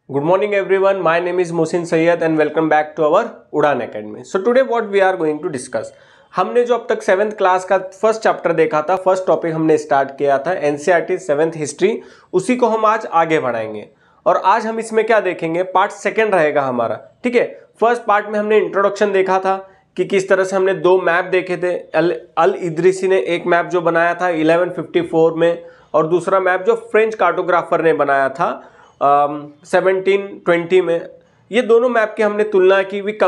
Good morning everyone, my name is Mohsin Sayyed and welcome back to our उड़ान Academy. So today what we are going to discuss, हमने जो अब तक 7th class का first chapter देखा था, first topic हमने start किया था एनसीईआरटी 7th हिस्ट्री, उसी को हम आज आगे बढ़ाएंगे। और आज हम इसमें क्या देखेंगे, पार्ट सेकेंड रहेगा हमारा। ठीक है, फर्स्ट पार्ट में हमने इंट्रोडक्शन देखा था कि किस तरह से हमने दो मैप देखे थे। अल इदरीसी ने एक मैप जो बनाया था 1154 में, और दूसरा मैप जो फ्रेंच कार्टोग्राफर ने बनाया था 1720 में। ये दोनों मैप की हमने तुलना की, we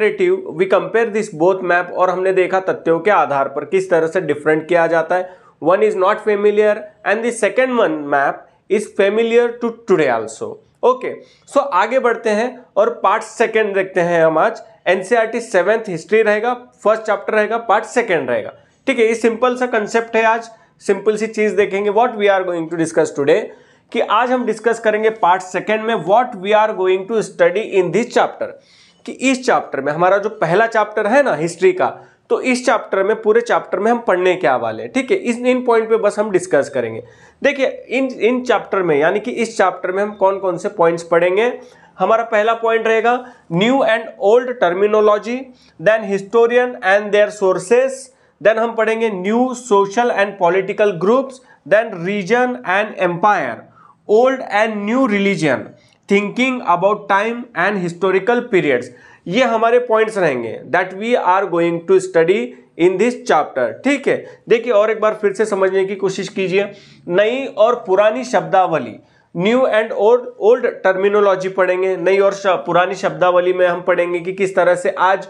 compare this both map, और हमने देखा तथ्यों के आधार पर किस तरह से डिफरेंट किया जाता है। One is not familiar and the second one map is familiar to today also. Okay, so आगे बढ़ते हैं और पार्ट सेकेंड देखते हैं हम आज। एनसीईआरटी 7th हिस्ट्री रहेगा, फर्स्ट चैप्टर रहेगा, पार्ट सेकेंड रहेगा। ठीक है, ये सिंपल सा कंसेप्ट है, आज सिंपल सी चीज देखेंगे। What we are going to discuss today, कि आज हम डिस्कस करेंगे पार्ट सेकेंड में what we are going to study in this chapter, कि इस चैप्टर में हमारा जो पहला चैप्टर है ना हिस्ट्री का, तो इस चैप्टर में, पूरे चैप्टर में हम पढ़ने क्या वाले हैं। ठीक है, इन पॉइंट पे बस हम डिस्कस करेंगे। देखिए इन चैप्टर में, यानी कि इस चैप्टर में हम कौन कौन से पॉइंट्स पढ़ेंगे। हमारा पहला पॉइंट रहेगा new and old terminology, then historian and their sources, then हम पढ़ेंगे new social and political groups, then region and empire, old and new religion, thinking about time and historical periods. ये हमारे points रहेंगे that we are going to study in this chapter. ठीक है, देखिए और एक बार फिर से समझने की कोशिश कीजिए। नई और पुरानी शब्दावली, न्यू एंड ओल्ड टर्मिनोलॉजी पढ़ेंगे। नई और पुरानी शब्दावली में हम पढ़ेंगे कि किस तरह से आज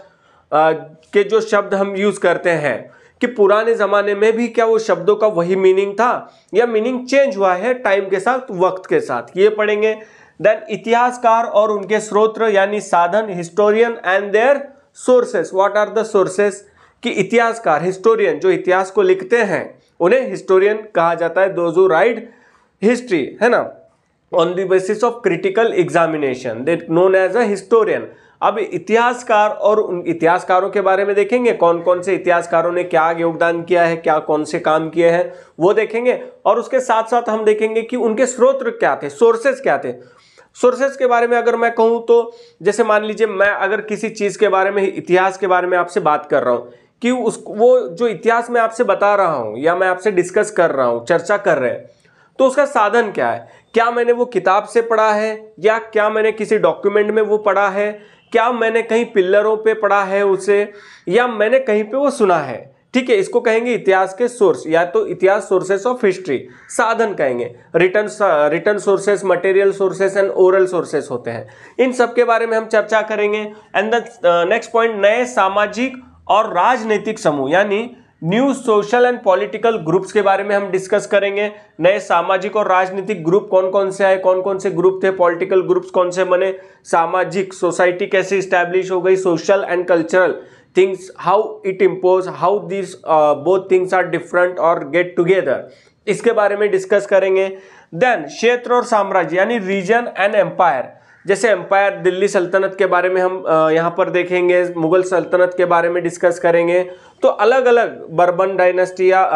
के जो शब्द हम यूज करते हैं, कि पुराने जमाने में भी क्या वो शब्दों का वही मीनिंग था या मीनिंग चेंज हुआ है टाइम के साथ, वक्त के साथ, ये पढ़ेंगे। देन इतिहासकार और उनके स्रोत यानी साधन, historian and their sources, what are the sources, कि इतिहासकार, हिस्टोरियन जो इतिहास को लिखते हैं उन्हें हिस्टोरियन कहा जाता है, दोज हू राइट हिस्ट्री, है ना, on the basis of critical examination, they known as a historian. अब इतिहासकार और उन इतिहासकारों के बारे में देखेंगे, कौन कौन से इतिहासकारों ने क्या योगदान किया है, क्या कौन से काम किए हैं वो देखेंगे। और उसके साथ साथ हम देखेंगे कि उनके स्रोत क्या थे, सोर्सेस क्या थे। सोर्सेस के बारे में अगर मैं कहूँ तो जैसे मान लीजिए मैं अगर किसी चीज़ के बारे में, इतिहास के बारे में आपसे बात कर रहा हूँ, कि वो जो इतिहास मैं आपसे बता रहा हूँ या मैं आपसे डिस्कस कर रहा हूँ, चर्चा कर रहे हैं, तो उसका साधन क्या है। क्या मैंने वो किताब से पढ़ा है, या क्या मैंने किसी डॉक्यूमेंट में वो पढ़ा है, क्या मैंने कहीं पिल्लरों पे पढ़ा है उसे, या मैंने कहीं पे वो सुना है। ठीक है, इसको कहेंगे इतिहास के सोर्स, या तो इतिहास सोर्सेस ऑफ हिस्ट्री, साधन कहेंगे। Written sources, material sources and oral sources होते हैं। इन सब के बारे में हम चर्चा करेंगे। एंड द नेक्स्ट पॉइंट, नए सामाजिक और राजनीतिक समूह, यानी new social and political groups के बारे में हम डिस्कस करेंगे। नए सामाजिक और राजनीतिक ग्रुप कौन कौन से आए, कौन कौन से ग्रुप थे, पॉलिटिकल ग्रुप्स कौन से बने, सामाजिक सोसाइटी कैसे इस्टेब्लिश हो गई, social and cultural things, how it impose, how this both things are different और गेट टुगेदर, इसके बारे में डिस्कस करेंगे। देन क्षेत्र और साम्राज्य, यानी रीजन एंड एम्पायर, जैसे एम्पायर, दिल्ली सल्तनत के बारे में हम यहाँ पर देखेंगे, मुगल सल्तनत के बारे में डिस्कस करेंगे। तो अलग अलग बर्बन डायनेस्टी या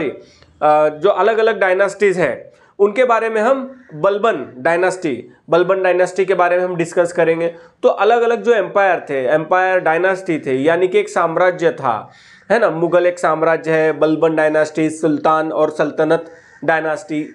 जो अलग अलग डायनेस्टीज हैं उनके बारे में हम, बल्बन डायनेस्टी के बारे में हम डिस्कस करेंगे। तो अलग अलग जो एम्पायर थे, एम्पायर डायनेस्टी थे, यानी कि एक साम्राज्य था, है ना, मुगल एक साम्राज्य है, बल्बन डायनेस्टी, सुल्तान और सल्तनत डायनेस्टी,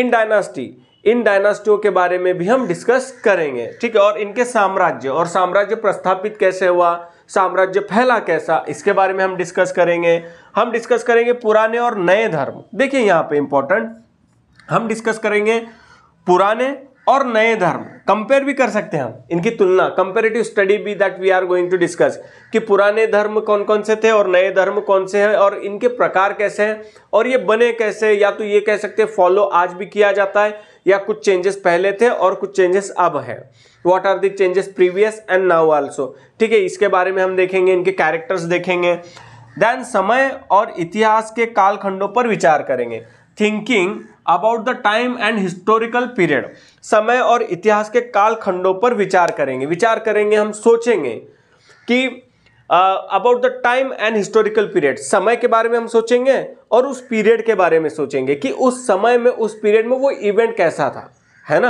इन डायनास्टियों के बारे में भी हम डिस्कस करेंगे। ठीक है, और इनके साम्राज्य, और साम्राज्य प्रस्थापित कैसे हुआ, साम्राज्य फैला कैसा, इसके बारे में हम डिस्कस करेंगे। हम डिस्कस करेंगे पुराने और नए धर्म। देखिए यहाँ पे इंपॉर्टेंट, हम डिस्कस करेंगे पुराने और नए धर्म, कंपेयर भी कर सकते हैं हम, इनकी तुलना, कंपेरेटिव स्टडी भी that we are going to discuss, कि पुराने धर्म कौन कौन से थे और नए धर्म कौन से हैं, और इनके प्रकार कैसे हैं, और ये बने कैसे। या तो ये कह सकते हैं फॉलो आज भी किया जाता है, या कुछ चेंजेस पहले थे और कुछ चेंजेस अब है। What are the changes previous and now also. ठीक है, इसके बारे में हम देखेंगे, इनके कैरेक्टर्स देखेंगे। देन समय और इतिहास के कालखंडों पर विचार करेंगे, thinking about the time and historical period, समय और इतिहास के कालखंडों पर विचार करेंगे, हम सोचेंगे कि about the time and historical period, समय के बारे में हम सोचेंगे और उस पीरियड के बारे में सोचेंगे कि उस समय में, उस पीरियड में वो इवेंट कैसा था, है ना,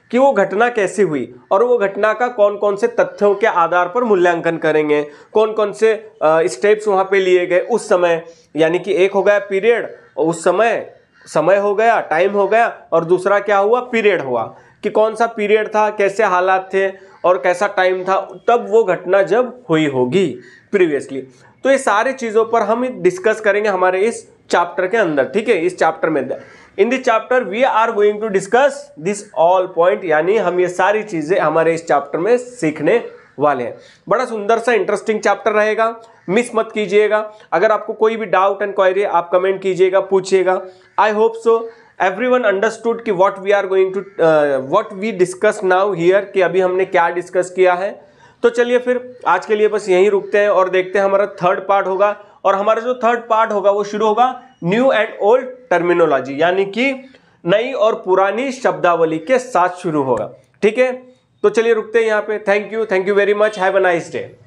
कि वो घटना कैसे हुई और वो घटना का कौन कौन से तथ्यों के आधार पर मूल्यांकन करेंगे, कौन कौन से स्टेप्स वहां पे लिए गए उस समय, यानी कि एक हो गया पीरियड, उस समय हो गया, टाइम हो गया, और दूसरा क्या हुआ, पीरियड हुआ, कि कौन सा पीरियड था, कैसे हालात थे और कैसा टाइम था तब वो घटना जब हुई होगी प्रीवियसली। तो ये सारी चीजों पर हम डिस्कस करेंगे हमारे इस चैप्टर के अंदर, ठीक है। इस चैप्टर में in this chapter we are going to discuss this all point, यानी हम ये सारी चीजें हमारे इस चैप्टर में सीखने वाले हैं। बड़ा सुंदर सा इंटरेस्टिंग चैप्टर रहेगा, मिस मत कीजिएगा। अगर आपको कोई भी डाउट एंड क्वेरी आप कमेंट कीजिएगा, पूछिएगा। I hope so everyone understood कि what we discuss now here, कि अभी हमने क्या डिस्कस किया है। तो चलिए फिर आज के लिए बस यहीं रुकते हैं और देखते हैं हमारा थर्ड पार्ट होगा, और हमारा जो थर्ड पार्ट होगा वो शुरू होगा न्यू एंड ओल्ड टर्मिनोलॉजी, यानी कि नई और पुरानी शब्दावली के साथ शुरू होगा, ठीक है। तो चलिए रुकते हैं यहाँ पे। Thank you very much, have a nice day.